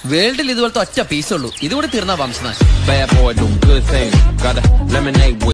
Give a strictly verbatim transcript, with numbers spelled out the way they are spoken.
വേൾഡിൽ ഇതുപോലത്തെ ഒറ്റ പീസുള്ളൂ. ഇതുകൂടി തീർന്നാ വംശനാശം. Bad boy do good things. Got a lemonade with